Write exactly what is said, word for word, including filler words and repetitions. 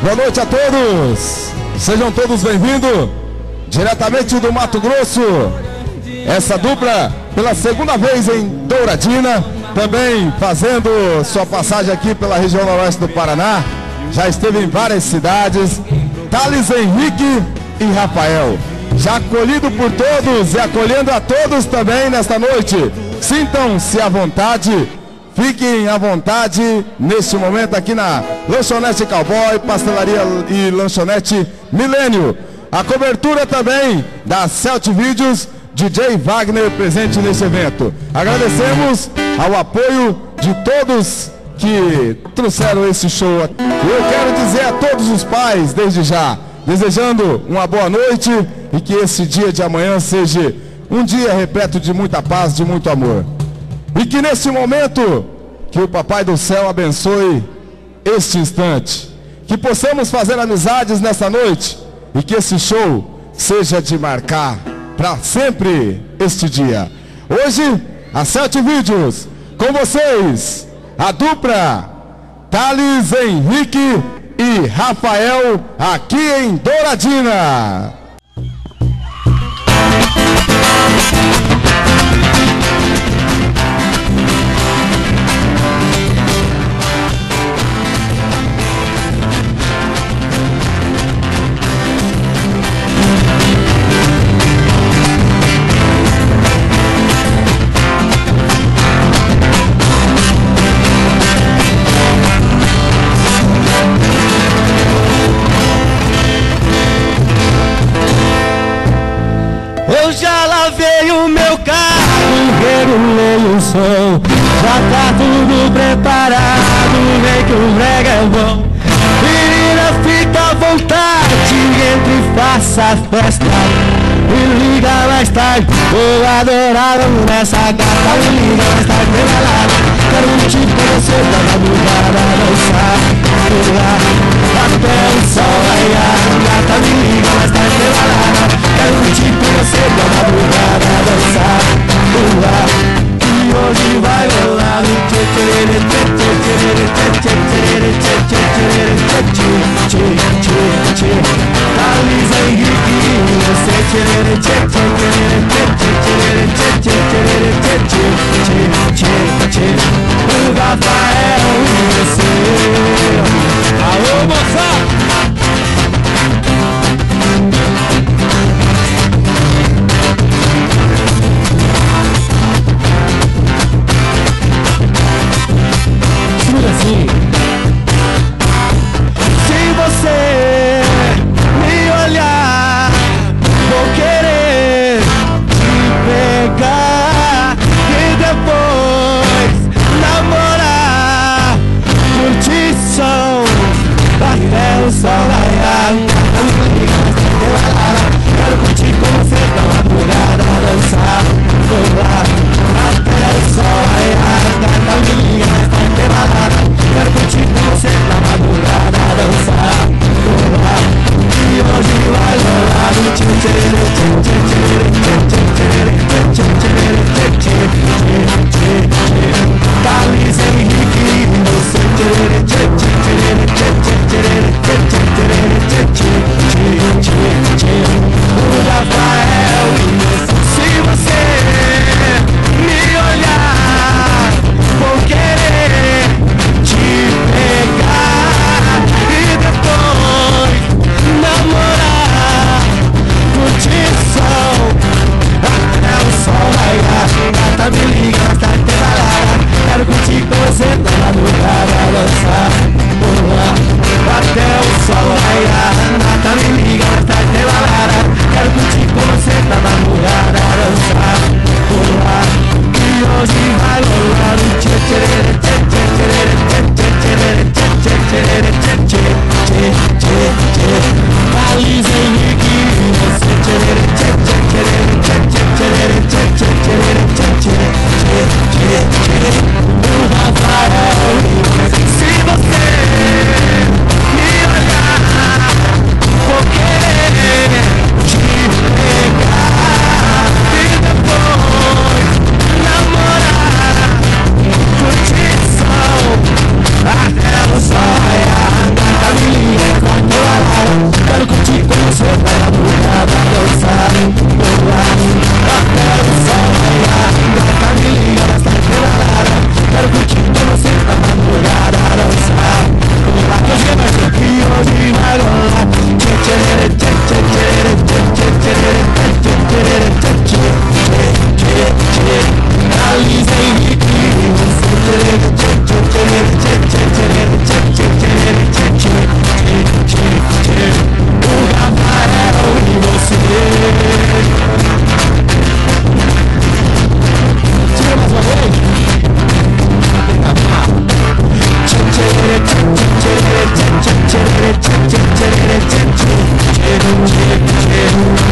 Boa noite a todos. Sejam todos bem-vindos. Diretamente do Mato Grosso. Essa dupla pela segunda vez em Douradina. Também fazendo sua passagem aqui pela região noroeste do Paraná. Já esteve em várias cidades. Thales Henrique e Rafael. Já acolhido por todos e acolhendo a todos também nesta noite. Sintam-se à vontade. Fiquem à vontade neste momento aqui na Lanchonete Cowboy, Pastelaria e Lanchonete Milênio. A cobertura também da Celt Vídeos, D J Wagner presente neste evento. Agradecemos ao apoio de todos que trouxeram esse show. Eu quero dizer a todos os pais, desde já, desejando uma boa noite e que esse dia de amanhã seja um dia repleto de muita paz, de muito amor. E que nesse momento, que o Papai do Céu abençoe este instante. Que possamos fazer amizades nessa noite e que esse show seja de marcar para sempre este dia. Hoje, a Celt Vídeos, com vocês, a dupla Thales Henrique e Rafael, aqui em Douradina. Eu já lavei o meu carro, regulei o som, já tá tudo preparado, vem que o brega é bom. Menina, fica à vontade, entre e faça a festa. Me liga mais tarde, vou adorar nessa gata. Me liga mais tarde, vem balada. Quero te conhecer da madrugada, dançar, pular, até o sol raiar. Gata, me liga mais tarde, vem balada. Quero te conhecer da madrugada, dançar, pular, que hoje vai rolar. Thales Henrique, você o Rafael, você Tchê, tchê.